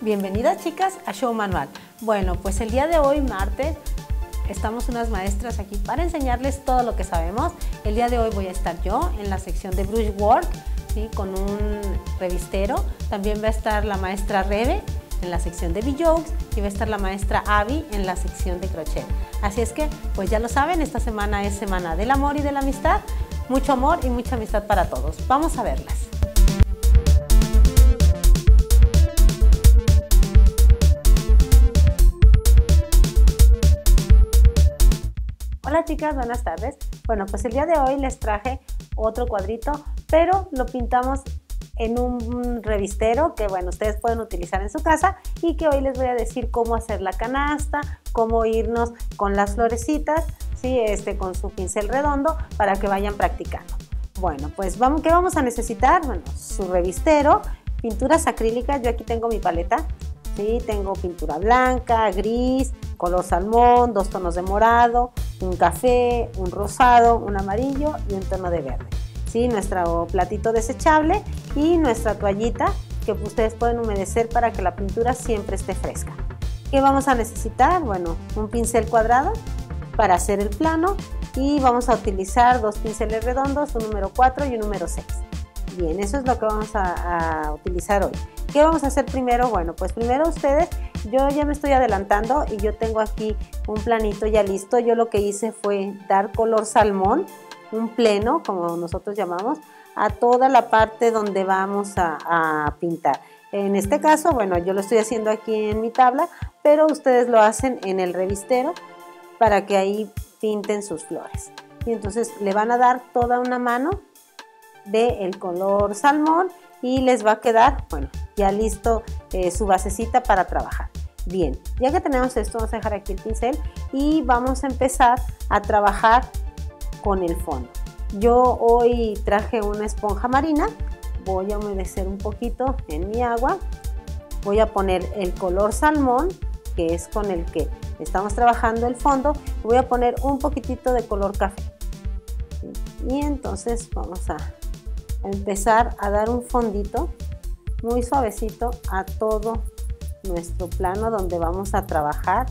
Bienvenidas chicas a Show Manual. Bueno, pues el día de hoy, martes, estamos unas maestras aquí para enseñarles todo lo que sabemos. El día de hoy voy a estar yo en la sección de brushwork, ¿sí? Con un revistero. También va a estar la maestra Rebe en la sección de bee-jokes y va a estar la maestra Abby en la sección de crochet. Así es que, pues ya lo saben, esta semana es semana del amor y de la amistad. Mucho amor y mucha amistad para todos. Vamos a verlas. Hola chicas, buenas tardes. Bueno, pues el día de hoy les traje otro cuadrito, pero lo pintamos en un revistero que, bueno, ustedes pueden utilizar en su casa y que hoy les voy a decir cómo hacer la canasta, cómo irnos con las florecitas, ¿sí? Con su pincel redondo para que vayan practicando. Bueno, pues ¿qué vamos a necesitar? Bueno, su revistero, pinturas acrílicas. Yo aquí tengo mi paleta, ¿sí? Tengo pintura blanca, gris, color salmón, 2 tonos de morado, un café, un rosado, un amarillo y un tono de verde. ¿Sí? Nuestro platito desechable y nuestra toallita que ustedes pueden humedecer para que la pintura siempre esté fresca. ¿Qué vamos a necesitar? Bueno, un pincel cuadrado para hacer el plano y vamos a utilizar 2 pinceles redondos, un número 4 y un número 6. Bien, eso es lo que vamos a utilizar hoy. ¿Qué vamos a hacer primero? Bueno, pues primero ustedes, yo ya me estoy adelantando y yo tengo aquí un planito ya listo. Yo lo que hice fue dar color salmón, un pleno, como nosotros llamamos, a toda la parte donde vamos a pintar. En este caso, bueno, yo lo estoy haciendo aquí en mi tabla, pero ustedes lo hacen en el revistero para que ahí pinten sus flores. Y entonces le van a dar toda una mano del color salmón y les va a quedar, bueno, ya listo su basecita para trabajar. Bien, ya que tenemos esto, vamos a dejar aquí el pincel y vamos a empezar a trabajar con el fondo. Yo hoy traje una esponja marina, voy a humedecer un poquito en mi agua, voy a poner el color salmón, que es con el que estamos trabajando el fondo, y voy a poner un poquitito de color café. Y entonces vamos a empezar a dar un fondito muy suavecito a todo nuestro plano donde vamos a trabajar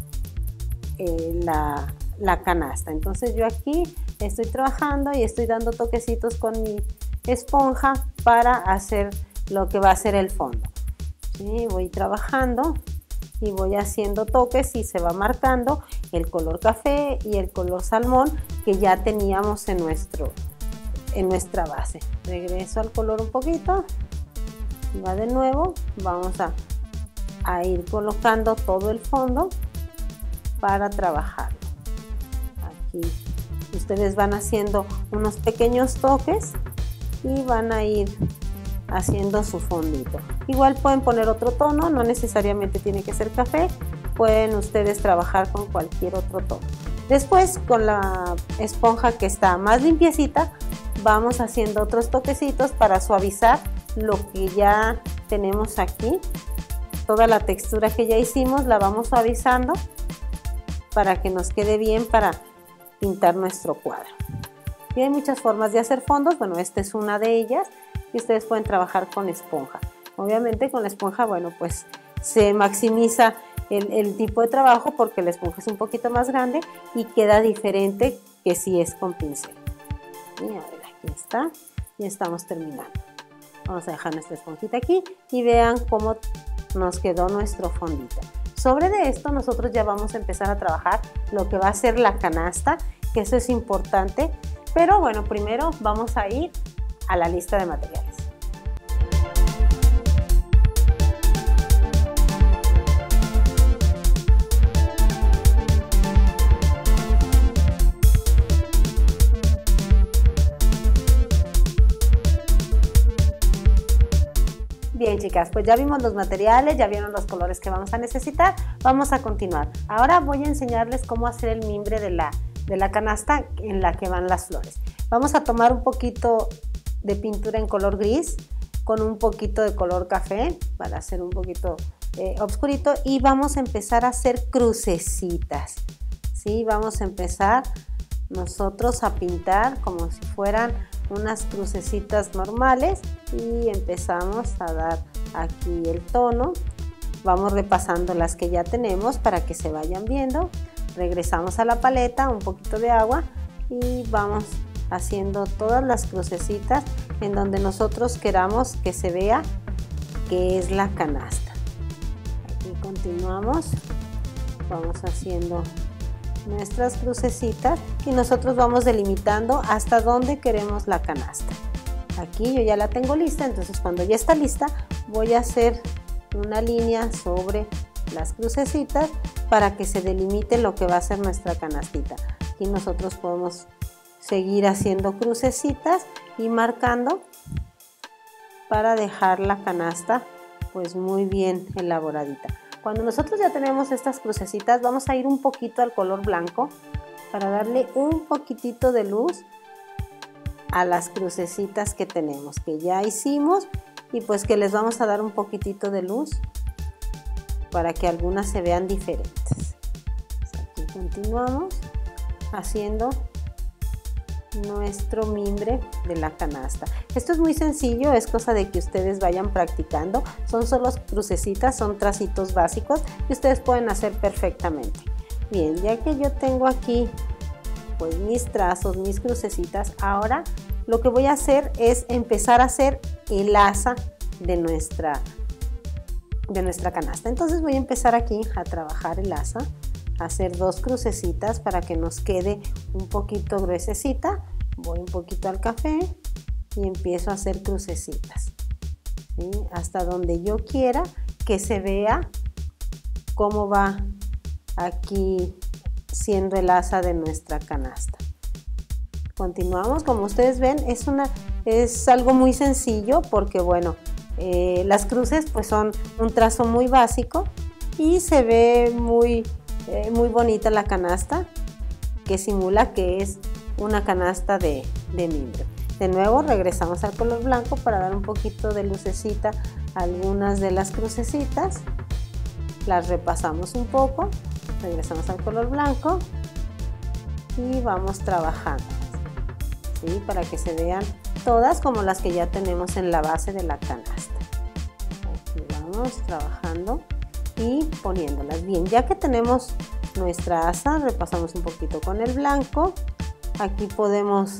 la canasta. Entonces yo aquí estoy trabajando y estoy dando toquecitos con mi esponja para hacer lo que va a ser el fondo. ¿Sí? Voy trabajando y voy haciendo toques y se va marcando el color café y el color salmón que ya teníamos en nuestra base. Regreso al color un poquito, va de nuevo, vamos a ir colocando todo el fondo para trabajarlo. Aquí ustedes van haciendo unos pequeños toques y van a ir haciendo su fondito. Igual pueden poner otro tono, no necesariamente tiene que ser café, pueden ustedes trabajar con cualquier otro tono. Después, con la esponja que está más limpiecita, vamos haciendo otros toquecitos para suavizar lo que ya tenemos aquí. Toda la textura que ya hicimos la vamos suavizando para que nos quede bien para pintar nuestro cuadro. Y hay muchas formas de hacer fondos, bueno, esta es una de ellas y ustedes pueden trabajar con esponja. Obviamente con la esponja, bueno, pues se maximiza el tipo de trabajo porque la esponja es un poquito más grande y queda diferente que si es con pincel. Y a ver, aquí está, ya estamos terminando. Vamos a dejar nuestra esponjita aquí y vean cómo nos quedó nuestro fondito. Sobre de esto nosotros ya vamos a empezar a trabajar lo que va a ser la canasta, que eso es importante, pero bueno, primero vamos a ir a la lista de materiales. Bien chicas, pues ya vimos los materiales, ya vieron los colores que vamos a necesitar, vamos a continuar. Ahora voy a enseñarles cómo hacer el mimbre de la canasta en la que van las flores. Vamos a tomar un poquito de pintura en color gris con un poquito de color café para hacer un poquito oscurito y vamos a empezar a hacer crucecitas. ¿Sí? Vamos a empezar nosotros a pintar como si fueran unas crucecitas normales y empezamos a dar aquí el tono vamos repasando las que ya tenemos para que se vayan viendo. Regresamos a la paleta, un poquito de agua y vamos haciendo todas las crucecitas en donde nosotros queramos que se vea que es la canasta. Aquí continuamos, vamos haciendo nuestras crucecitas y nosotros vamos delimitando hasta donde queremos la canasta. Aquí yo ya la tengo lista, entonces cuando ya está lista voy a hacer una línea sobre las crucecitas para que se delimite lo que va a ser nuestra canastita. Aquí nosotros podemos seguir haciendo crucecitas y marcando para dejar la canasta pues muy bien elaboradita. Cuando nosotros ya tenemos estas crucecitas vamos a ir un poquito al color blanco para darle un poquitito de luz a las crucecitas que tenemos, que ya hicimos y pues que les vamos a dar un poquitito de luz para que algunas se vean diferentes. Aquí continuamos haciendo nuestro mimbre de la canasta. Esto es muy sencillo, es cosa de que ustedes vayan practicando, son solo crucecitas, son tracitos básicos y ustedes pueden hacer perfectamente. Bien, ya que yo tengo aquí pues mis trazos, mis crucecitas, ahora lo que voy a hacer es empezar a hacer el asa de nuestra canasta. Entonces voy a empezar aquí a trabajar el asa, a hacer 2 crucecitas para que nos quede un poquito gruesecita. Voy un poquito al café y empiezo a hacer crucecitas, ¿sí? Hasta donde yo quiera que se vea cómo va aquí siendo el asa de nuestra canasta. Continuamos, como ustedes ven, es algo muy sencillo porque bueno, las cruces pues son un trazo muy básico y se ve muy bonita la canasta, que simula que es una canasta de mimbre. De nuevo regresamos al color blanco para dar un poquito de lucecita a algunas de las crucecitas. Las repasamos un poco, regresamos al color blanco y vamos trabajando, ¿sí? Para que se vean todas como las que ya tenemos en la base de la canasta. Aquí vamos trabajando y poniéndolas bien. Ya que tenemos nuestra asa, repasamos un poquito con el blanco. Aquí podemos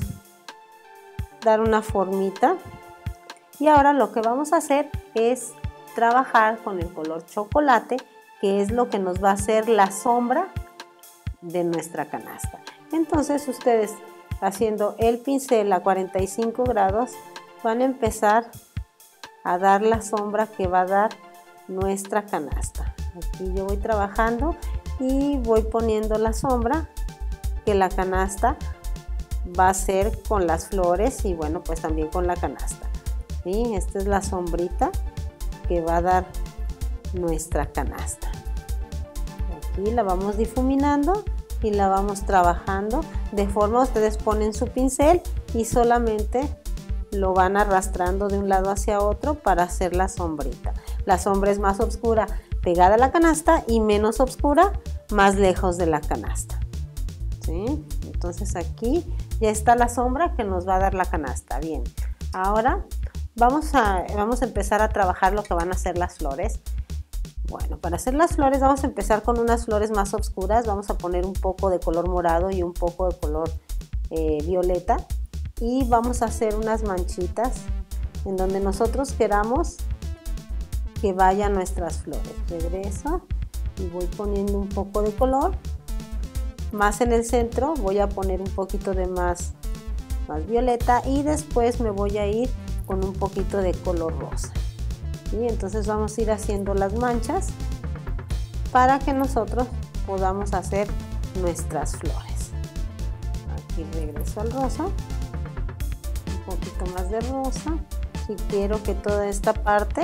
dar una formita y ahora lo que vamos a hacer es trabajar con el color chocolate, que es lo que nos va a hacer la sombra de nuestra canasta. Entonces ustedes, haciendo el pincel a 45 grados, van a empezar a dar la sombra que va a dar nuestra canasta. Aquí yo voy trabajando y voy poniendo la sombra que la canasta va a ser con las flores y bueno, pues también con la canasta, ¿sí? Esta es la sombrita que va a dar nuestra canasta. Aquí la vamos difuminando y la vamos trabajando de forma, ustedes ponen su pincel y solamente lo van arrastrando de un lado hacia otro para hacer la sombrita. La sombra es más oscura pegada a la canasta y menos oscura más lejos de la canasta, ¿sí? Entonces aquí ya está la sombra que nos va a dar la canasta. Bien, ahora vamos a empezar a trabajar lo que van a ser las flores. Bueno, para hacer las flores vamos a empezar con unas flores más oscuras. Vamos a poner un poco de color morado y un poco de color violeta y vamos a hacer unas manchitas en donde nosotros queramos que vayan nuestras flores. Regreso y voy poniendo un poco de color. Más en el centro voy a poner un poquito de más violeta y después me voy a ir con un poquito de color rosa. Y entonces vamos a ir haciendo las manchas para que nosotros podamos hacer nuestras flores. Aquí regreso al rosa, un poquito más de rosa y quiero que toda esta parte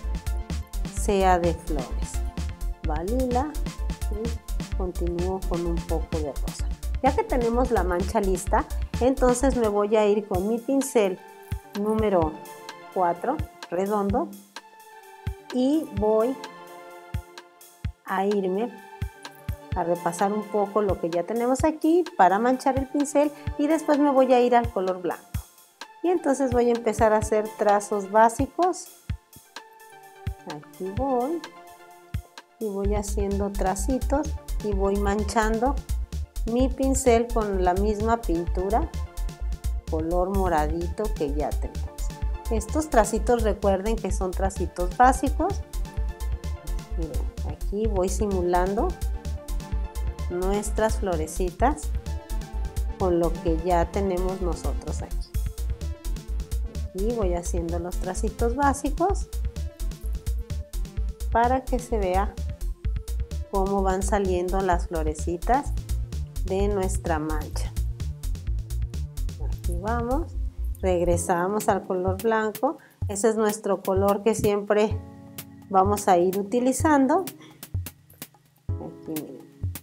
sea de flores. Va lila y continúo con un poco de rosa. Ya que tenemos la mancha lista, entonces me voy a ir con mi pincel número 4 redondo y voy a irme a repasar un poco lo que ya tenemos aquí para manchar el pincel y después me voy a ir al color blanco y entonces voy a empezar a hacer trazos básicos. Aquí voy y voy haciendo tracitos y voy manchando mi pincel con la misma pintura color moradito que ya tenemos. Estos tracitos recuerden que son tracitos básicos. Miren, aquí voy simulando nuestras florecitas con lo que ya tenemos nosotros aquí. Aquí voy haciendo los tracitos básicos para que se vea cómo van saliendo las florecitas de nuestra mancha. Aquí vamos, regresamos al color blanco. Ese es nuestro color que siempre vamos a ir utilizando. Aquí miren,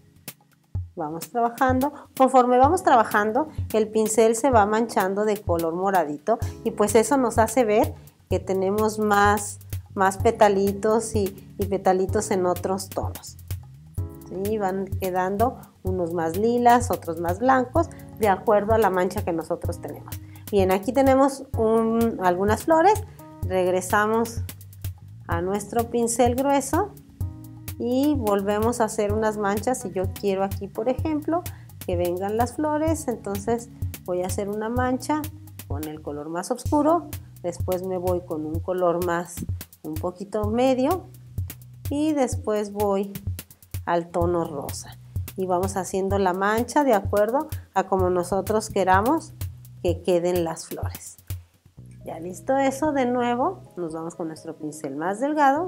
vamos trabajando. Conforme vamos trabajando, el pincel se va manchando de color moradito y pues eso nos hace ver que tenemos más petalitos y petalitos en otros tonos. ¿Sí? Van quedando unos más lilas, otros más blancos, de acuerdo a la mancha que nosotros tenemos. Bien, aquí tenemos algunas flores. Regresamos a nuestro pincel grueso y volvemos a hacer unas manchas. Si yo quiero aquí, por ejemplo, que vengan las flores, entonces voy a hacer una mancha con el color más oscuro. Después me voy con un color más, un poquito medio, y después voy al tono rosa y vamos haciendo la mancha de acuerdo a como nosotros queramos que queden las flores. Ya listo eso, de nuevo nos vamos con nuestro pincel más delgado,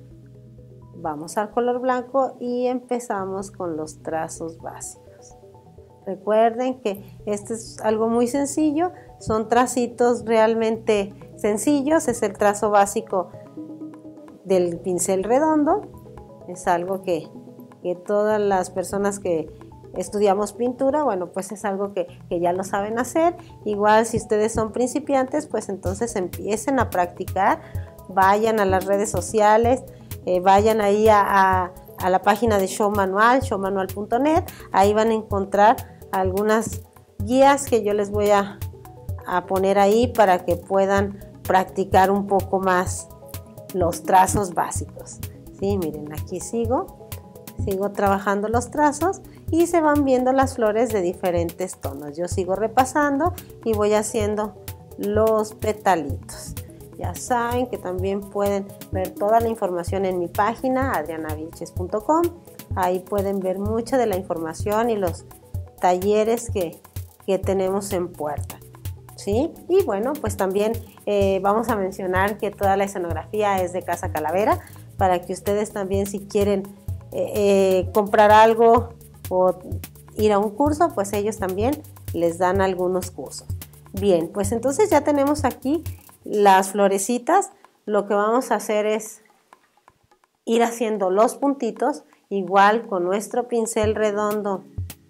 vamos al color blanco y empezamos con los trazos básicos. Recuerden que este es algo muy sencillo, son tracitos realmente sencillos, es el trazo básico del pincel redondo. Es algo que todas las personas que estudiamos pintura, bueno, pues es algo que ya lo saben hacer. Igual si ustedes son principiantes, pues entonces empiecen a practicar, vayan a las redes sociales, vayan ahí a la página de Show Manual, showmanual.net, ahí van a encontrar algunas guías que yo les voy a poner ahí para que puedan practicar un poco más los trazos básicos. Sí, miren, aquí sigo trabajando los trazos y se van viendo las flores de diferentes tonos. Yo sigo repasando y voy haciendo los petalitos. Ya saben que también pueden ver toda la información en mi página adrianavilches.com. Ahí pueden ver mucha de la información y los talleres que tenemos en puerta. ¿Sí? Y bueno, pues también vamos a mencionar que toda la escenografía es de Casa Calavera, para que ustedes también, si quieren comprar algo o ir a un curso, pues ellos también les dan algunos cursos. Bien, pues entonces ya tenemos aquí las florecitas. Lo que vamos a hacer es ir haciendo los puntitos, igual con nuestro pincel redondo,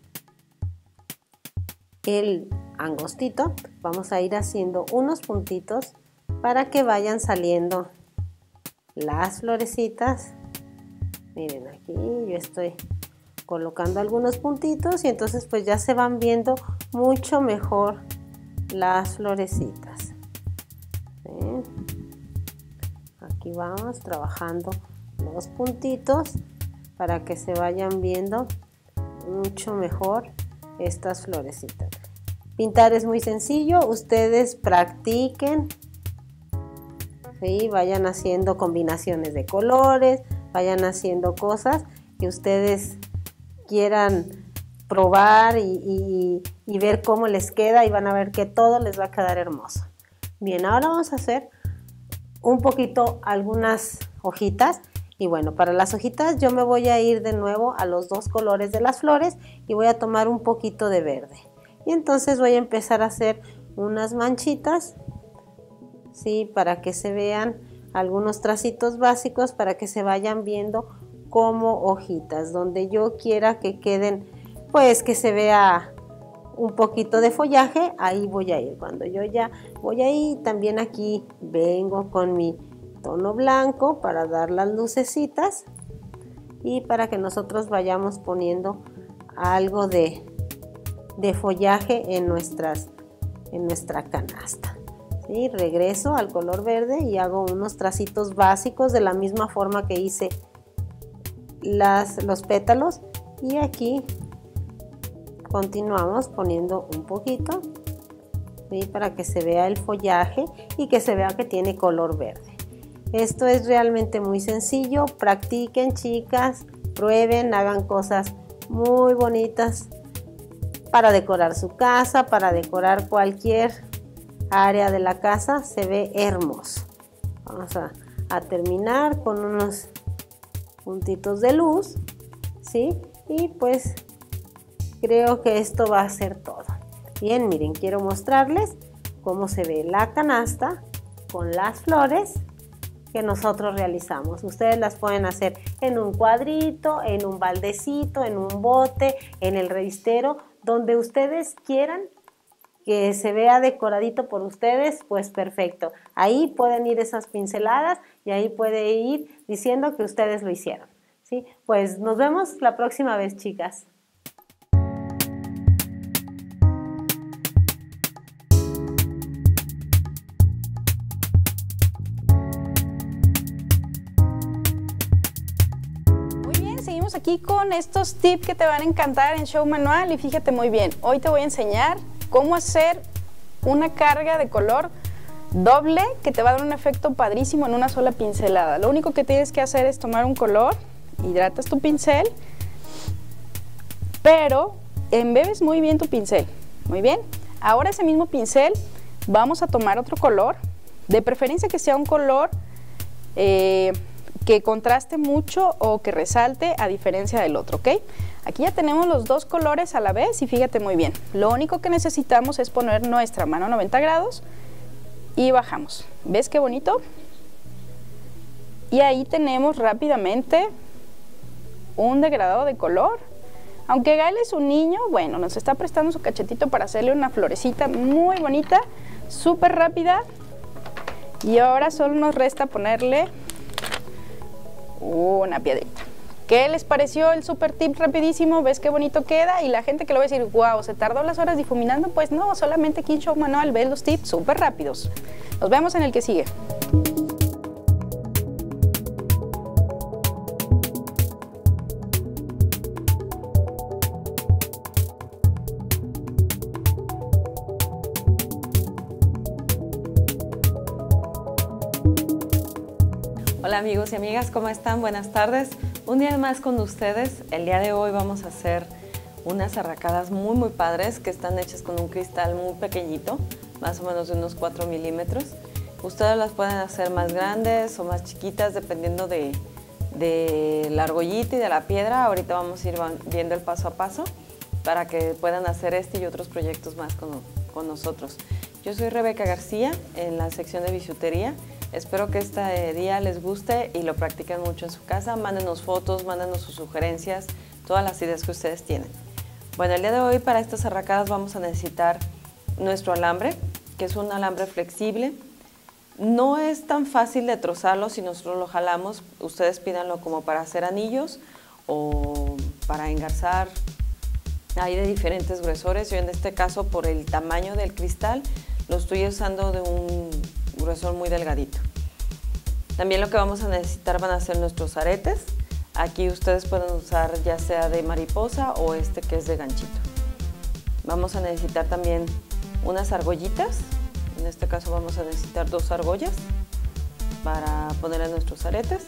el angostito, vamos a ir haciendo unos puntitos para que vayan saliendo las florecitas. Miren, aquí yo estoy colocando algunos puntitos y entonces pues ya se van viendo mucho mejor las florecitas. ¿Ven? Aquí vamos trabajando los puntitos para que se vayan viendo mucho mejor estas florecitas. Pintar es muy sencillo, ustedes practiquen, ¿sí? Vayan haciendo combinaciones de colores, vayan haciendo cosas que ustedes quieran probar y ver cómo les queda, y van a ver que todo les va a quedar hermoso. Bien, ahora vamos a hacer un poquito algunas hojitas. Y bueno, para las hojitas yo me voy a ir de nuevo a los dos colores de las flores y voy a tomar un poquito de verde. Y entonces voy a empezar a hacer unas manchitas, ¿sí? Para que se vean algunos tracitos básicos, para que se vayan viendo como hojitas. Donde yo quiera que queden, pues que se vea un poquito de follaje, ahí voy a ir. Cuando yo ya voy ahí, también aquí vengo con mi tono blanco para dar las lucecitas y para que nosotros vayamos poniendo algo de follaje en nuestra canasta. ¿Sí? Regreso al color verde y hago unos tracitos básicos de la misma forma que hice los pétalos y aquí continuamos poniendo un poquito, ¿sí? Para que se vea el follaje y que se vea que tiene color verde. Esto es realmente muy sencillo. Practiquen, chicas, prueben, hagan cosas muy bonitas para decorar su casa, para decorar cualquier área de la casa. Se ve hermoso. Vamos a terminar con unos puntitos de luz, ¿sí? Y pues creo que esto va a ser todo. Bien, miren, quiero mostrarles cómo se ve la canasta con las flores que nosotros realizamos. Ustedes las pueden hacer en un cuadrito, en un baldecito, en un bote, en el revistero, donde ustedes quieran que se vea decoradito por ustedes, pues perfecto. Ahí pueden ir esas pinceladas y ahí puede ir diciendo que ustedes lo hicieron, ¿sí? Pues nos vemos la próxima vez, chicas. Seguimos aquí con estos tips que te van a encantar en Show Manual y fíjate muy bien, hoy te voy a enseñar cómo hacer una carga de color doble que te va a dar un efecto padrísimo en una sola pincelada. Lo único que tienes que hacer es tomar un color, hidratas tu pincel, pero embebes muy bien tu pincel. Muy bien, ahora ese mismo pincel vamos a tomar otro color, de preferencia que sea un color que contraste mucho o que resalte a diferencia del otro, ¿ok? Aquí ya tenemos los dos colores a la vez y fíjate muy bien. Lo único que necesitamos es poner nuestra mano a 90 grados y bajamos. ¿Ves qué bonito? Y ahí tenemos rápidamente un degradado de color. Aunque Gael es un niño, bueno, nos está prestando su cachetito para hacerle una florecita muy bonita, súper rápida. Y ahora solo nos resta ponerle una piedrita. ¿Qué les pareció el super tip rapidísimo? ¿Ves qué bonito queda? Y la gente que lo va a decir, wow, ¿se tardó las horas difuminando? Pues no, solamente aquí en Show Manual ves los tips súper rápidos. Nos vemos en el que sigue. Hola amigos y amigas, ¿cómo están? Buenas tardes. Un día más con ustedes. El día de hoy vamos a hacer unas arracadas muy padres que están hechas con un cristal muy pequeñito, más o menos de unos 4 milímetros. Ustedes las pueden hacer más grandes o más chiquitas dependiendo de la argollita y de la piedra. Ahorita vamos a ir viendo el paso a paso para que puedan hacer este y otros proyectos más con nosotros. Yo soy Rebeca García en la sección de bisutería. Espero que este día les guste y lo practiquen mucho en su casa. Mándenos fotos, mándenos sus sugerencias, todas las ideas que ustedes tienen. Bueno, el día de hoy para estas arracadas vamos a necesitar nuestro alambre, que es un alambre flexible. No es tan fácil de trozarlo si nosotros lo jalamos. Ustedes pídanlo como para hacer anillos o para engarzar. Hay de diferentes gruesores. Yo en este caso, por el tamaño del cristal, lo estoy usando de un gruesor muy delgadito. También lo que vamos a necesitar van a ser nuestros aretes. Aquí ustedes pueden usar ya sea de mariposa o este que es de ganchito. Vamos a necesitar también unas argollitas. En este caso vamos a necesitar 2 argollas para poner en nuestros aretes.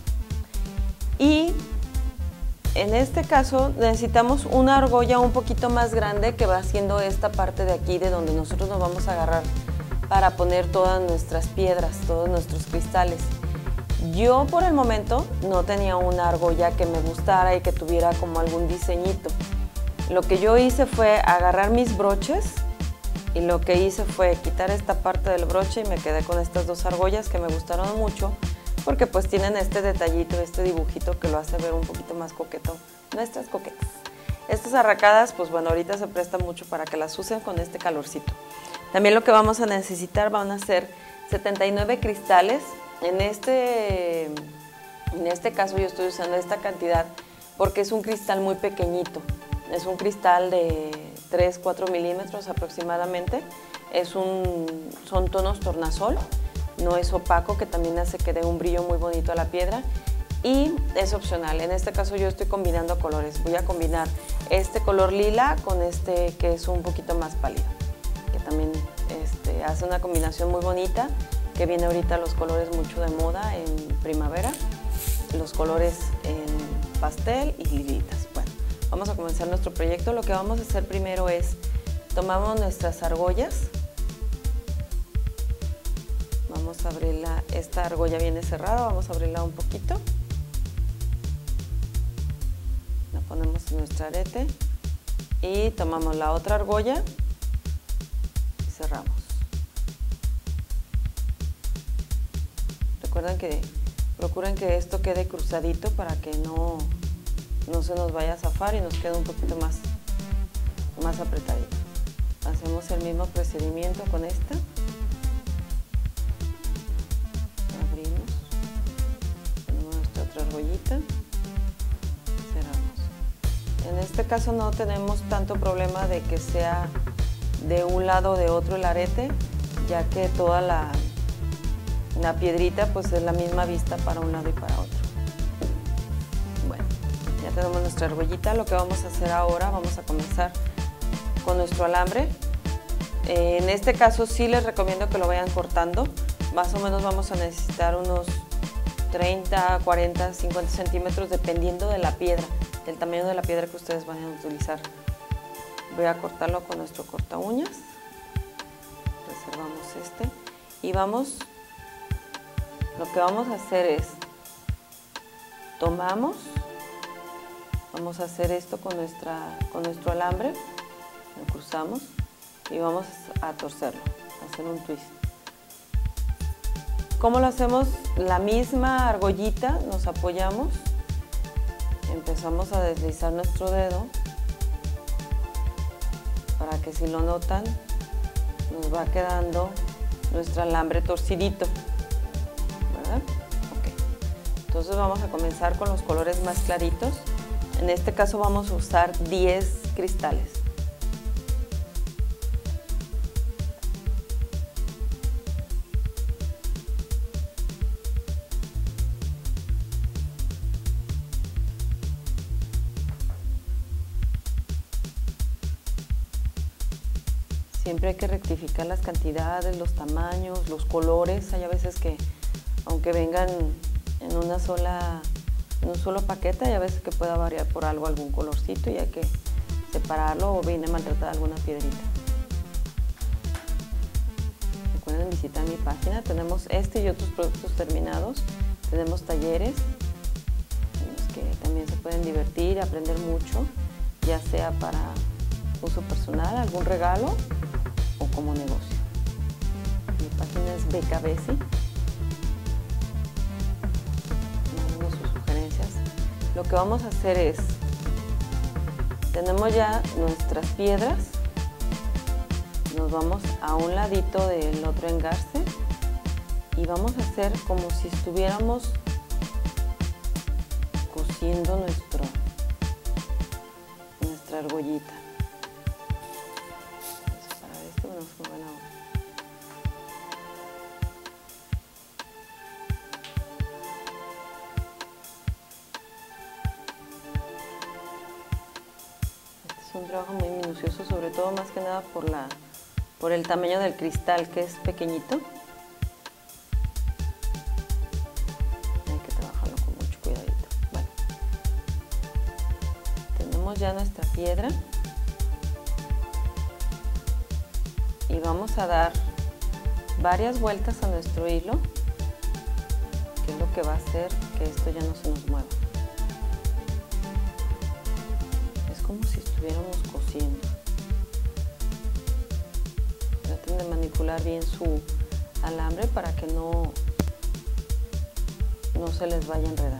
Y en este caso necesitamos una argolla un poquito más grande que va haciendo esta parte de aquí de donde nosotros nos vamos a agarrar para poner todas nuestras piedras, todos nuestros cristales. Yo por el momento no tenía una argolla que me gustara y que tuviera como algún diseñito. Lo que yo hice fue agarrar mis broches y lo que hice fue quitar esta parte del broche y me quedé con estas 2 argollas que me gustaron mucho porque pues tienen este detallito, este dibujito que lo hace ver un poquito más coqueto, nuestras coquetas. Estas arracadas, pues bueno, ahorita se presta mucho para que las usen con este calorcito. También lo que vamos a necesitar van a ser 79 cristales. En este caso yo estoy usando esta cantidad porque es un cristal muy pequeñito. Es un cristal de 3-4 milímetros aproximadamente. Son tonos tornasol, no es opaco, que también hace que dé un brillo muy bonito a la piedra. y es opcional. En este caso yo estoy combinando colores. Voy a combinar este color lila con este que es un poquito más pálido, que también hace una combinación muy bonita, que viene ahorita los colores mucho de moda en primavera, los colores en pastel y lilitas. Bueno, vamos a comenzar nuestro proyecto. Lo que vamos a hacer primero es, tomamos nuestras argollas, vamos a abrirla, esta argolla viene cerrada, vamos a abrirla un poquito, la ponemos en nuestro arete y tomamos la otra argolla y cerramos. Recuerden que procuren que esto quede cruzadito para que no se nos vaya a zafar y nos quede un poquito más apretadito. Hacemos el mismo procedimiento con esta. Abrimos, ponemos nuestra otra argollita, cerramos. En este caso no tenemos tanto problema de que sea de un lado o de otro el arete, ya que toda la piedrita pues es la misma vista para un lado y para otro. Bueno, ya tenemos nuestra argollita. Lo que vamos a hacer ahora, vamos a comenzar con nuestro alambre. En este caso sí les recomiendo que lo vayan cortando. Más o menos vamos a necesitar unos 30, 40, 50 centímetros dependiendo de la piedra, del tamaño de la piedra que ustedes vayan a utilizar. Voy a cortarlo con nuestro corta uñas. Reservamos este y vamos. Lo que vamos a hacer es, tomamos, vamos a hacer esto con nuestro alambre, lo cruzamos y vamos a torcerlo, a hacer un twist. ¿Cómo lo hacemos? La misma argollita, nos apoyamos, empezamos a deslizar nuestro dedo para que, si lo notan, nos va quedando nuestro alambre torcidito. Okay. Entonces vamos a comenzar con los colores más claritos. En este caso vamos a usar 10 cristales. Siempre hay que rectificar las cantidades, los tamaños, los colores. Hay a veces que, aunque vengan en un solo paquete, hay a veces que pueda variar por algún colorcito y hay que separarlo, o viene maltratada alguna piedrita. Recuerden visitar mi página, tenemos este y otros productos terminados, tenemos talleres en los que también se pueden divertir, aprender mucho, ya sea para uso personal, algún regalo o como negocio. Mi página es BKBesi. Lo que vamos a hacer es, tenemos ya nuestras piedras, nos vamos a un ladito del otro engarce y vamos a hacer como si estuviéramos cosiendo nuestra argollita. Vamos a separar esto, no se muevan ahora. Es un trabajo muy minucioso, sobre todo más que nada por el tamaño del cristal, que es pequeñito. Hay que trabajarlo con mucho cuidadito. Bueno, tenemos ya nuestra piedra y vamos a dar varias vueltas a nuestro hilo, que es lo que va a hacer que esto ya no se nos mueva. Como si estuviéramos cosiendo. Traten de manipular bien su alambre para que no se les vaya a enredar.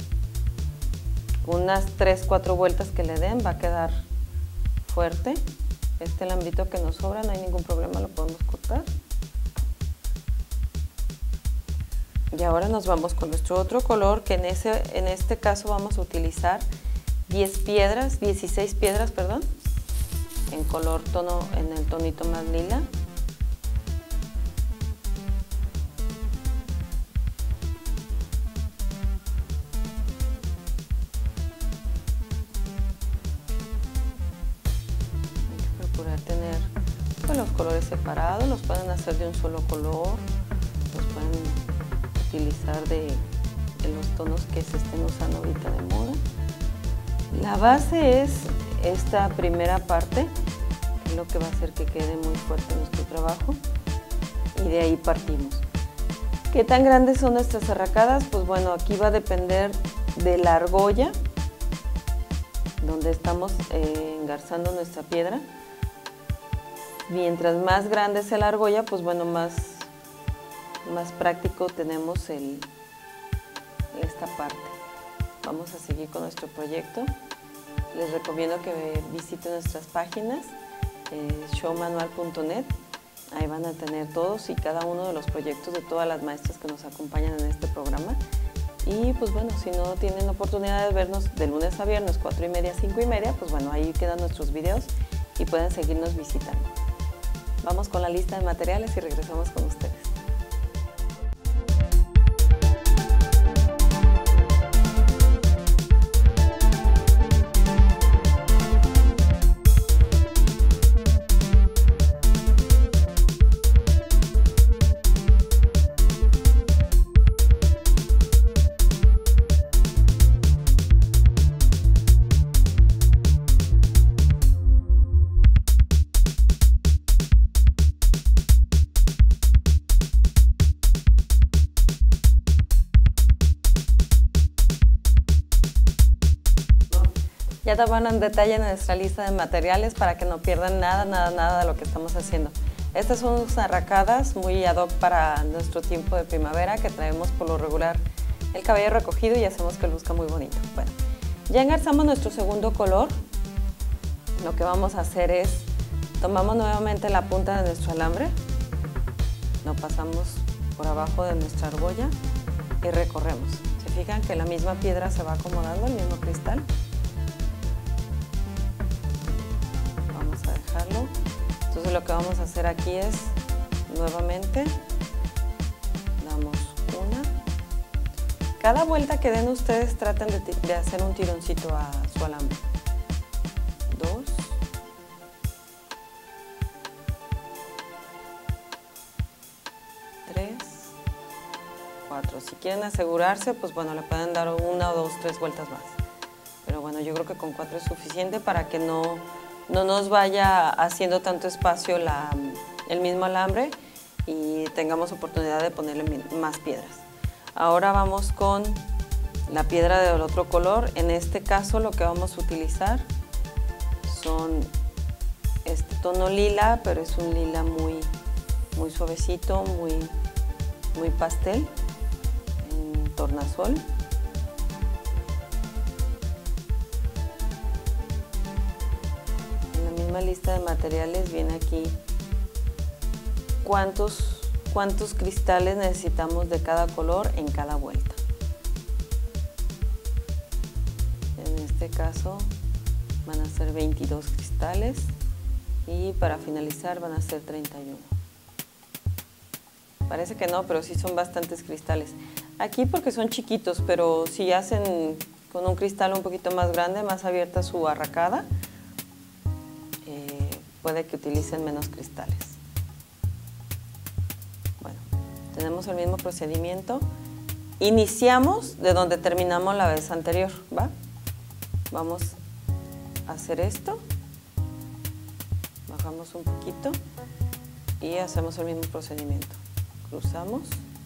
Unas 3-4 vueltas que le den va a quedar fuerte. Este alambrito que nos sobra no hay ningún problema, lo podemos cortar. Y ahora nos vamos con nuestro otro color, que en este caso vamos a utilizar 16 piedras, perdón, en el tonito más lila. separado, los pueden hacer de un solo color, los pueden utilizar de los tonos que se estén usando ahorita de moda. La base es esta primera parte, que es lo que va a hacer que quede muy fuerte nuestro trabajo, y de ahí partimos. ¿Qué tan grandes son nuestras arracadas? Pues bueno, aquí va a depender de la argolla donde estamos engarzando nuestra piedra. Mientras más grande sea la argolla, pues bueno, más práctico tenemos esta parte. Vamos a seguir con nuestro proyecto. Les recomiendo que visiten nuestras páginas, showmanual.net. Ahí van a tener todos y cada uno de los proyectos de todas las maestras que nos acompañan en este programa. Y pues bueno, si no tienen oportunidad de vernos de lunes a viernes, 4:30, 5:30, pues bueno, ahí quedan nuestros videos y pueden seguirnos visitando. Vamos con la lista de materiales y regresamos con ustedes. Ya te van en detalle en nuestra lista de materiales para que no pierdan nada de lo que estamos haciendo. Estas son unas arracadas muy ad hoc para nuestro tiempo de primavera, que traemos por lo regular el cabello recogido y hacemos que luzca muy bonito. Bueno, ya engarzamos nuestro segundo color. Lo que vamos a hacer es, tomamos nuevamente la punta de nuestro alambre, lo pasamos por abajo de nuestra argolla y recorremos. ¿Se fijan que la misma piedra se va acomodando, el mismo cristal? Entonces lo que vamos a hacer aquí es, nuevamente, damos una. Cada vuelta que den ustedes traten de hacer un tironcito a su alambre. 2. 3. 4. Si quieren asegurarse, pues bueno, le pueden dar 1, 2, 3 vueltas más. Pero bueno, yo creo que con 4 es suficiente para que no nos vaya haciendo tanto espacio el mismo alambre y tengamos oportunidad de ponerle más piedras. Ahora vamos con la piedra del otro color. En este caso lo que vamos a utilizar son este tono lila, pero es un lila muy suavecito, muy pastel, en tornasol. Lista de materiales viene aquí cuántos cristales necesitamos de cada color en cada vuelta. En este caso van a ser 22 cristales y para finalizar van a ser 31. Parece que no, pero sí son bastantes cristales. Aquí porque son chiquitos, pero si hacen con un cristal un poquito más grande, más abierta su arracada, puede que utilicen menos cristales. Bueno, tenemos el mismo procedimiento. Iniciamos de donde terminamos la vez anterior, ¿va? Vamos a hacer esto. Bajamos un poquito y hacemos el mismo procedimiento. Cruzamos.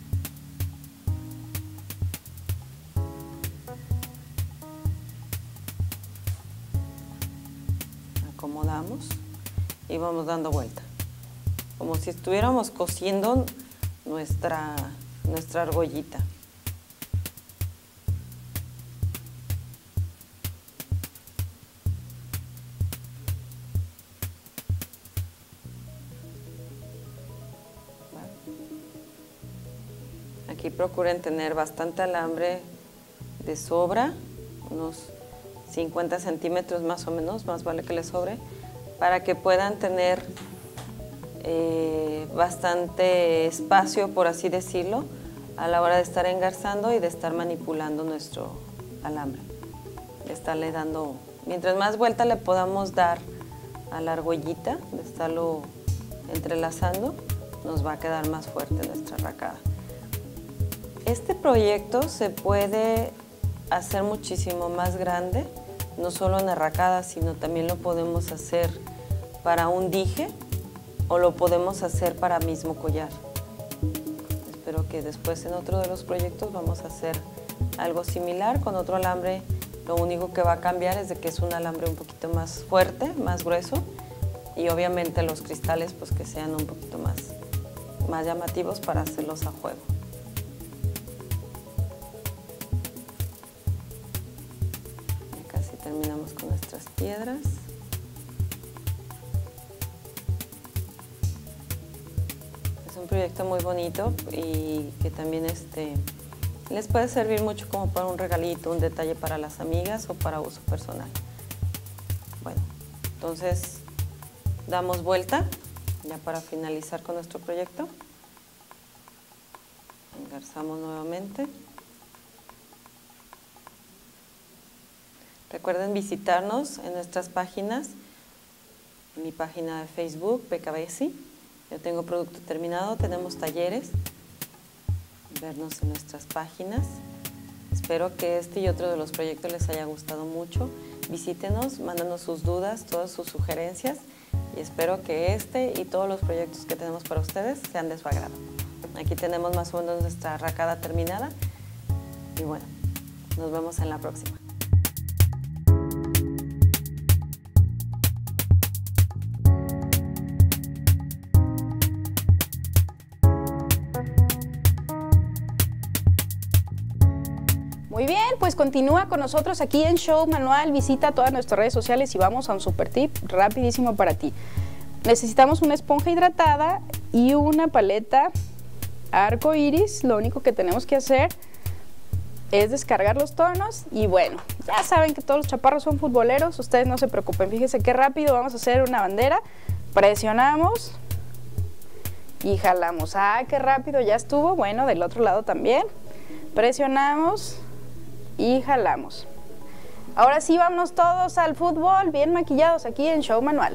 Acomodamos. Y vamos dando vuelta, como si estuviéramos cosiendo nuestra argollita. Aquí procuren tener bastante alambre de sobra, unos 50 centímetros más o menos, más vale que les sobre, para que puedan tener bastante espacio, por así decirlo, a la hora de estar engarzando y de estar manipulando nuestro alambre. De estarle dando, mientras más vuelta le podamos dar a la argollita, de estarlo entrelazando, nos va a quedar más fuerte nuestra arracada. Este proyecto se puede hacer muchísimo más grande, no solo en arracada, sino también lo podemos hacer para un dije o lo podemos hacer para mismo collar. Espero que después en otro de los proyectos vamos a hacer algo similar con otro alambre. Lo único que va a cambiar es de que es un alambre un poquito más fuerte, más grueso, y obviamente los cristales pues que sean un poquito más llamativos para hacerlos a juego. Ya casi terminamos con nuestras piedras. Es un proyecto muy bonito y que también les puede servir mucho como para un regalito, un detalle para las amigas o para uso personal. Bueno, entonces damos vuelta ya para finalizar con nuestro proyecto. Engarzamos nuevamente. Recuerden visitarnos en nuestras páginas, en mi página de Facebook, Pecabesi. Yo tengo producto terminado, tenemos talleres. Vernos en nuestras páginas. Espero que este y otro de los proyectos les haya gustado mucho. Visítenos, mándanos sus dudas, todas sus sugerencias y espero que este y todos los proyectos que tenemos para ustedes sean de su agrado. Aquí tenemos más o menos nuestra arracada terminada y bueno, nos vemos en la próxima. Muy bien, pues continúa con nosotros aquí en Show Manual, visita todas nuestras redes sociales y vamos a un super tip rapidísimo para ti. Necesitamos una esponja hidratada y una paleta arco iris. Lo único que tenemos que hacer es descargar los tonos y bueno, ya saben que todos los chaparros son futboleros, ustedes no se preocupen, fíjense qué rápido vamos a hacer una bandera, presionamos y jalamos. ¡Ah, qué rápido! Ya estuvo. Bueno, del otro lado también, presionamos y jalamos. Ahora sí, vámonos todos al fútbol, bien maquillados aquí en Show Manual.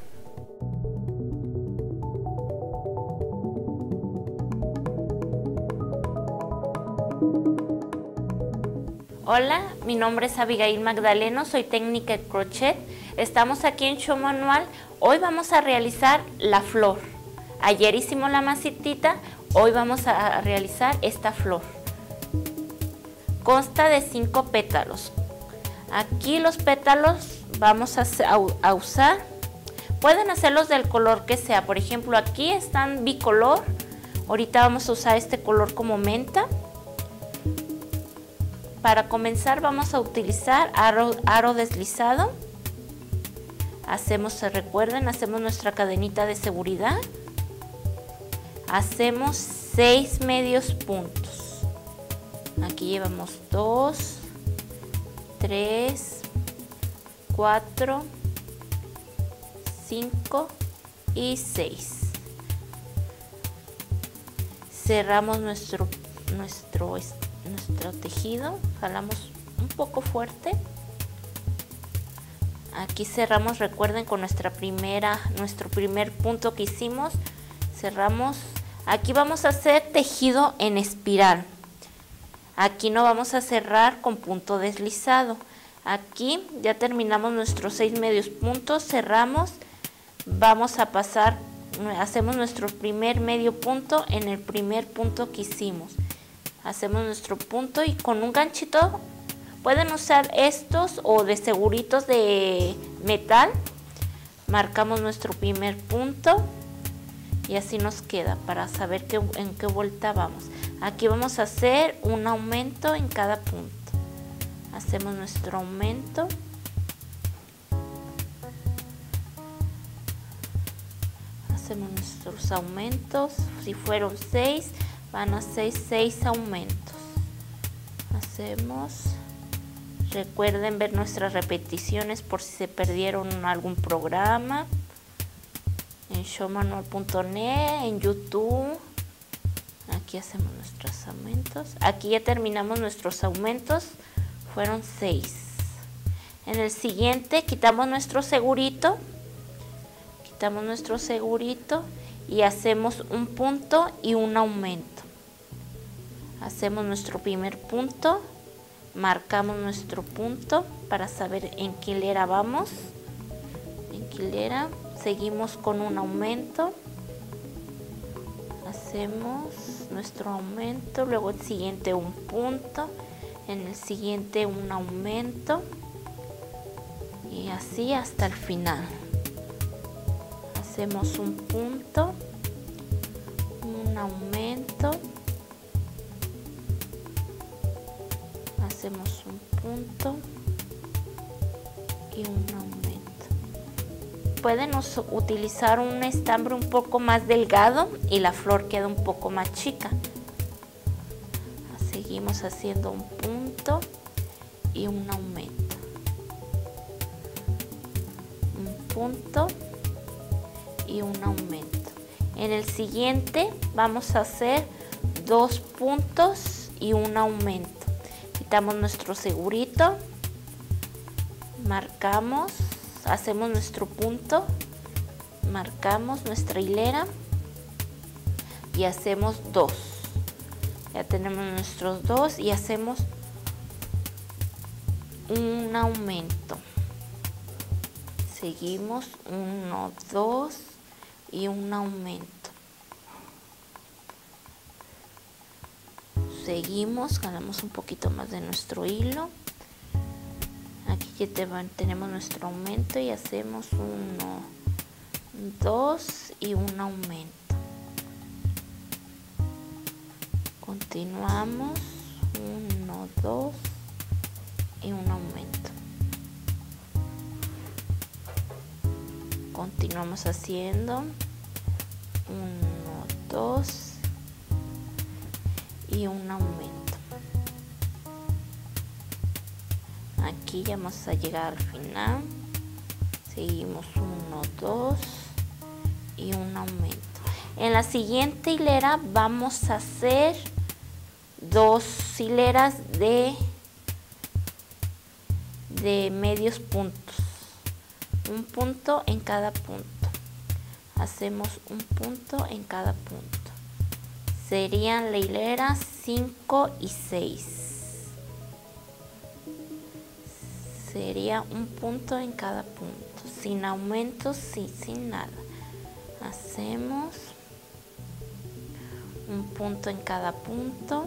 Hola, mi nombre es Abigail Magdaleno, soy técnica de crochet. Estamos aquí en Show Manual. Hoy vamos a realizar la flor. Ayer hicimos la macetita, hoy vamos a realizar esta flor. Consta de 5 pétalos. Aquí los pétalos vamos a usar, pueden hacerlos del color que sea. Por ejemplo, aquí están bicolor. Ahorita vamos a usar este color como menta. Para comenzar vamos a utilizar aro deslizado. Recuerden, hacemos nuestra cadenita de seguridad. Hacemos 6 medios puntos. Aquí llevamos 2, 3, 4, 5 y 6. Cerramos nuestro tejido, jalamos un poco fuerte. Aquí cerramos, recuerden, con nuestro primer punto que hicimos, cerramos. Aquí vamos a hacer tejido en espiral. Aquí no vamos a cerrar con punto deslizado. Aquí ya terminamos nuestros 6 medios puntos, cerramos, vamos a pasar, hacemos nuestro primer medio punto en el primer punto que hicimos. Hacemos nuestro punto y con un ganchito, pueden usar estos o de seguritos de metal, marcamos nuestro primer punto y así nos queda para saber en qué vuelta vamos. Aquí vamos a hacer un aumento en cada punto. Hacemos nuestro aumento. Hacemos nuestros aumentos. Si fueron 6, van a ser 6 aumentos. Hacemos. Recuerden ver nuestras repeticiones por si se perdieron algún programa. En showmanual.net, en YouTube. Aquí hacemos nuestros aumentos. Aquí ya terminamos nuestros aumentos. Fueron 6. En el siguiente quitamos nuestro segurito. quitamos nuestro segurito y hacemos un punto y un aumento. Hacemos nuestro primer punto, marcamos nuestro punto para saber en qué hilera vamos. En qué hilera, seguimos con un aumento, hacemos nuestro aumento, luego el siguiente un punto, en el siguiente un aumento y así hasta el final. Hacemos un punto, un aumento, hacemos un punto y un aumento. Pueden utilizar un estambre un poco más delgado y la flor queda un poco más chica. Seguimos haciendo un punto y un aumento. Un punto y un aumento. En el siguiente vamos a hacer 2 puntos y un aumento. Quitamos nuestro segurito, marcamos, hacemos nuestro punto, marcamos nuestra hilera y hacemos 2. Ya tenemos nuestros 2 y hacemos un aumento. Seguimos 1, 2 y un aumento. Seguimos, jalamos un poquito más de nuestro hilo. Aquí ya tenemos nuestro aumento y hacemos 1, 2 y un aumento. Continuamos 1, 2 y un aumento. Continuamos haciendo 1, 2 y un aumento. Aquí ya vamos a llegar al final. Seguimos 1, 2 y un aumento. En la siguiente hilera vamos a hacer 2 hileras de medios puntos. Un punto en cada punto. Hacemos un punto en cada punto. Serían la hilera 5 y 6. Sería un punto en cada punto, sin aumentos, sin nada. Hacemos un punto en cada punto.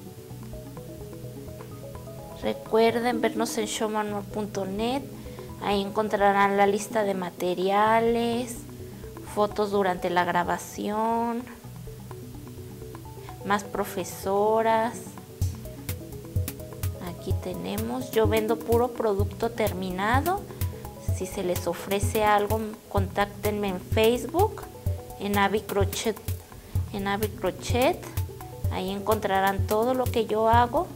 Recuerden vernos en showmanual.net. Ahí encontrarán la lista de materiales, fotos durante la grabación, más profesoras. Aquí tenemos, yo vendo puro producto terminado. Si se les ofrece algo, contáctenme en Facebook, en Abby Crochet. Ahí encontrarán todo lo que yo hago.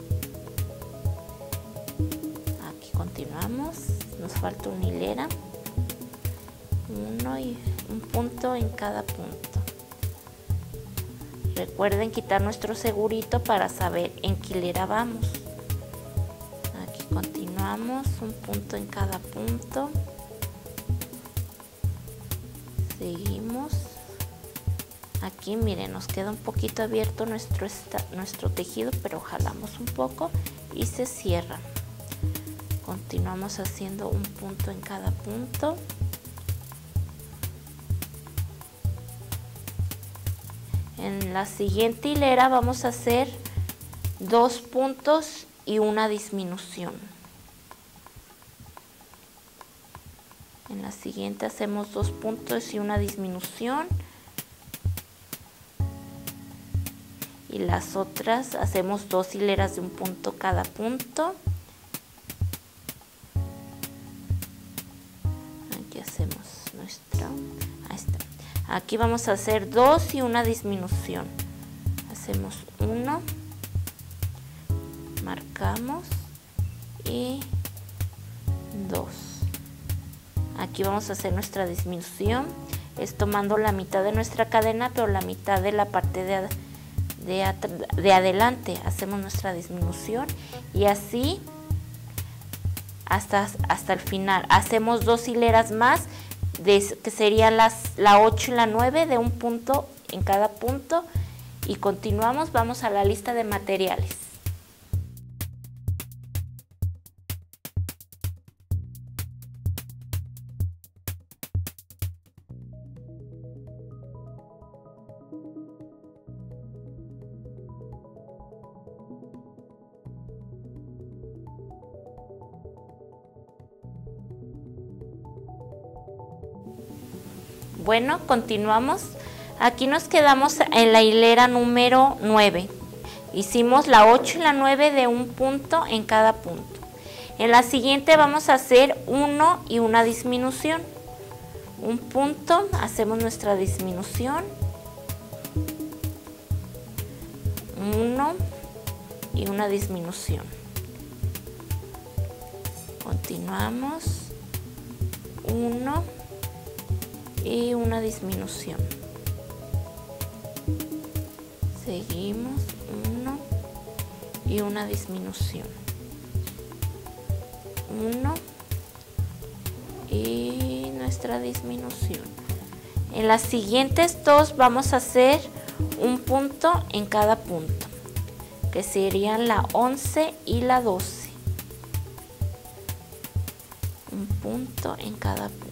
Aquí continuamos, nos falta una hilera, uno y un punto en cada punto. Recuerden quitar nuestro segurito para saber en qué hilera vamos. Aquí continuamos, un punto en cada punto. Seguimos. Aquí miren, nos queda un poquito abierto nuestro tejido, pero jalamos un poco y se cierra. Continuamos haciendo un punto en cada punto. En la siguiente hilera vamos a hacer 2 puntos y una disminución. En la siguiente hacemos 2 puntos y una disminución. Y las otras hacemos 2 hileras de un punto cada punto. Aquí hacemos nuestra, ahí está. Aquí vamos a hacer 2 y una disminución. Hacemos 1, marcamos y 2. Aquí vamos a hacer nuestra disminución. Es tomando la mitad de nuestra cadena, pero la mitad de la parte de adelante. Hacemos nuestra disminución y así hasta el final. Hacemos 2 hileras más que sería la 8 y la 9 de un punto en cada punto, y continuamos, vamos a la lista de materiales. Bueno, continuamos. Aquí nos quedamos en la hilera número 9. Hicimos la 8 y la 9 de un punto en cada punto. En la siguiente vamos a hacer 1 y una disminución. Un punto, hacemos nuestra disminución. 1 y una disminución. Continuamos. 1 y una disminución. Seguimos, 1 y una disminución. 1 y nuestra disminución. En las siguientes dos vamos a hacer un punto en cada punto, que serían la 11 y la 12. Un punto en cada punto.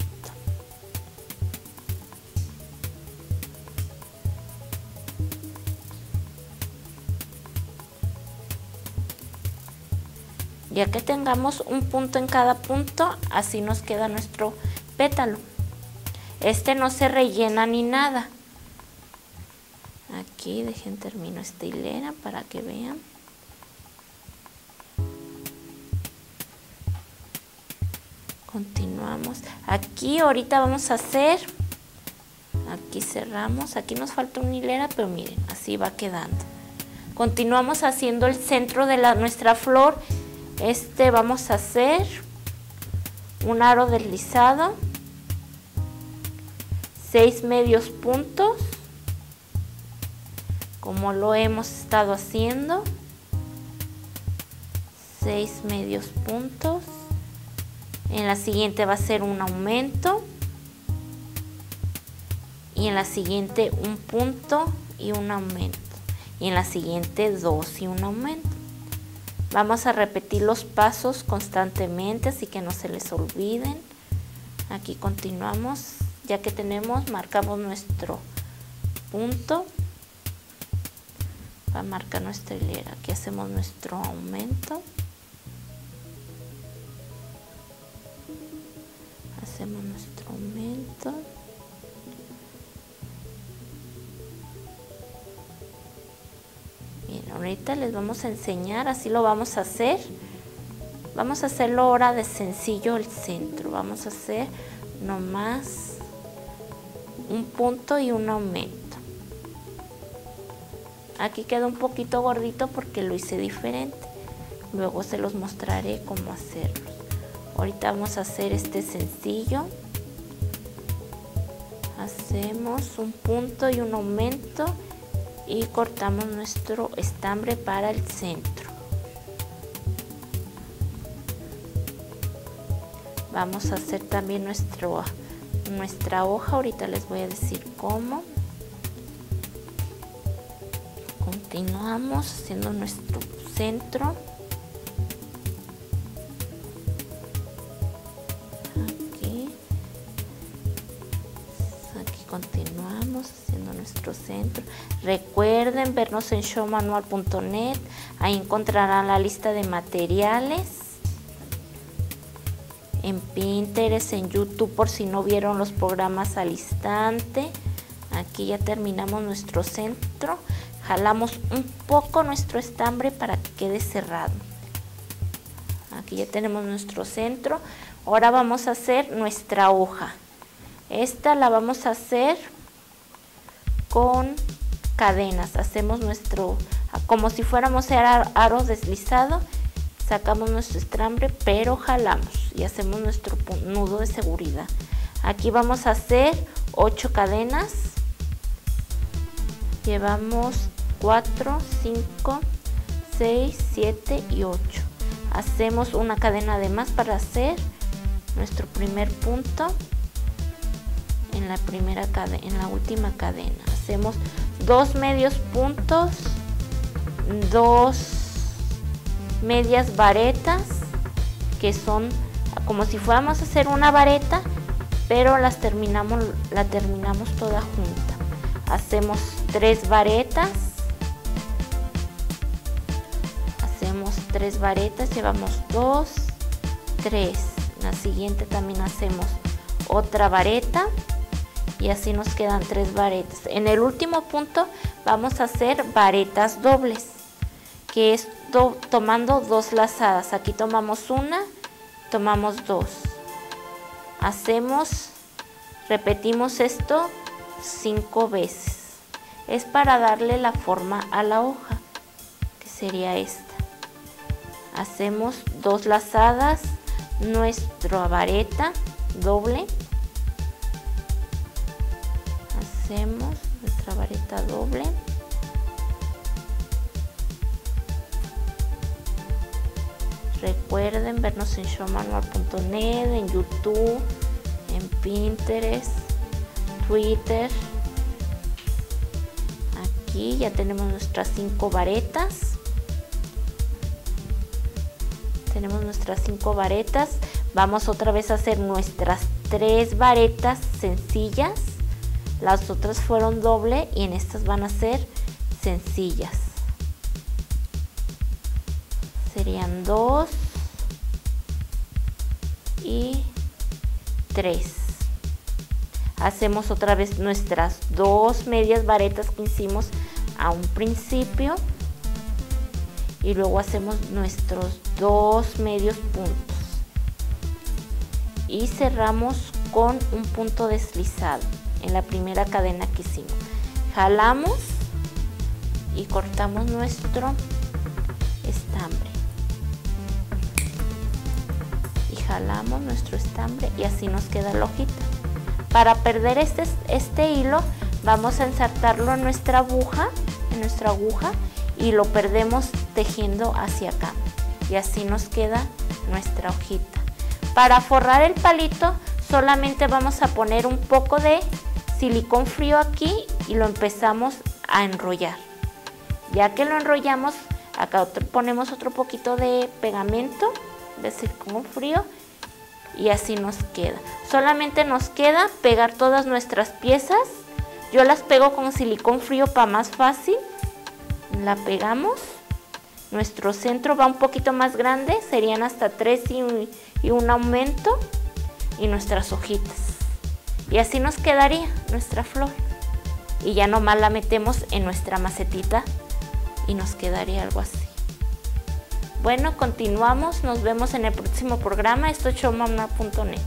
Ya que tengamos un punto en cada punto, así nos queda nuestro pétalo. Este no se rellena ni nada. Aquí dejen termino esta hilera para que vean. Continuamos. Aquí ahorita vamos a hacer, aquí cerramos, aquí nos falta una hilera, pero miren, así va quedando. Continuamos haciendo el centro de nuestra flor. Vamos a hacer un aro deslizado, 6 medios puntos, como lo hemos estado haciendo, 6 medios puntos. En la siguiente va a ser un aumento, y en la siguiente un punto y un aumento, y en la siguiente 2 y un aumento. Vamos a repetir los pasos constantemente, así que no se les olviden. Aquí continuamos, ya que marcamos nuestro punto. Va a marcar nuestra hilera. Aquí hacemos nuestro aumento. Hacemos nuestro aumento. Ahorita les vamos a enseñar, así lo vamos a hacer. Vamos a hacerlo ahora de sencillo el centro. Vamos a hacer nomás un punto y un aumento. Aquí queda un poquito gordito porque lo hice diferente. Luego se los mostraré cómo hacerlo. Ahorita vamos a hacer este sencillo. Hacemos un punto y un aumento. Y cortamos nuestro estambre para el centro. Vamos a hacer también nuestra hoja. Ahorita les voy a decir cómo. Continuamos haciendo nuestro centro. Aquí continuamos haciendo nuestro centro. Recuerden vernos en showmanual.net, ahí encontrarán la lista de materiales, en Pinterest, en YouTube por si no vieron los programas al instante. Aquí ya terminamos nuestro centro, jalamos un poco nuestro estambre para que quede cerrado. Aquí ya tenemos nuestro centro. Ahora vamos a hacer nuestra hoja. Esta la vamos a hacer con cadenas. Hacemos como si fuéramos aro deslizado, sacamos nuestro estambre, pero jalamos y hacemos nuestro nudo de seguridad. Aquí vamos a hacer 8 cadenas. Llevamos 4, 5, 6, 7 y 8. Hacemos una cadena de más para hacer nuestro primer punto. en la primera cadena, en la última cadena. Hacemos 2 medios puntos, 2 medias varetas, que son como si fuéramos a hacer una vareta, pero la terminamos toda junta. Hacemos 3 varetas, llevamos 2, 3. En la siguiente también hacemos otra vareta y así nos quedan 3 varetas. En el último punto vamos a hacer varetas dobles, que es tomando 2 lazadas. Aquí tomamos una, tomamos 2. Repetimos esto 5 veces. Es para darle la forma a la hoja, que sería esta. Hacemos 2 lazadas, nuestra vareta doble. Hacemos nuestra vareta doble. Recuerden vernos en showmanual.net, en YouTube, en Pinterest, Twitter. Aquí ya tenemos nuestras 5 varetas. Vamos otra vez a hacer nuestras 3 varetas sencillas. Las otras fueron doble y en estas van a ser sencillas. Serían 2 y 3. Hacemos otra vez nuestras 2 medias varetas que hicimos a un principio y luego hacemos nuestros 2 medios puntos y cerramos con un punto deslizado en la primera cadena que hicimos. Jalamos y cortamos nuestro estambre y jalamos nuestro estambre y así nos queda la hojita. Para perder este hilo vamos a insertarlo en nuestra aguja, y lo perdemos tejiendo hacia acá y así nos queda nuestra hojita. Para forrar el palito solamente vamos a poner un poco de silicón frío aquí y lo empezamos a enrollar. Ya que lo enrollamos, acá ponemos otro poquito de pegamento de silicón frío y así nos queda. Solamente nos queda pegar todas nuestras piezas. Yo las pego con silicón frío para más fácil. La pegamos. Nuestro centro va un poquito más grande, serían hasta 3 y un aumento, y nuestras hojitas. Y así nos quedaría nuestra flor. Y ya nomás la metemos en nuestra macetita y nos quedaría algo así. Bueno, continuamos, nos vemos en el próximo programa. Esto es showmanual.net.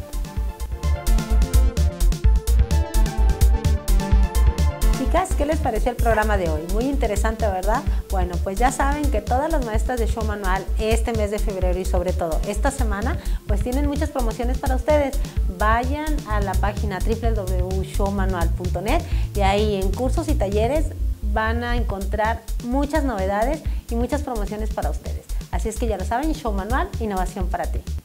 Chicas, ¿qué les pareció el programa de hoy? Muy interesante, ¿verdad? Bueno, pues ya saben que todas las maestras de Show Manual este mes de febrero y sobre todo esta semana, pues tienen muchas promociones para ustedes. Vayan a la página www.showmanual.net y ahí en cursos y talleres van a encontrar muchas novedades y muchas promociones para ustedes. Así es que ya lo saben, Show Manual, innovación para ti.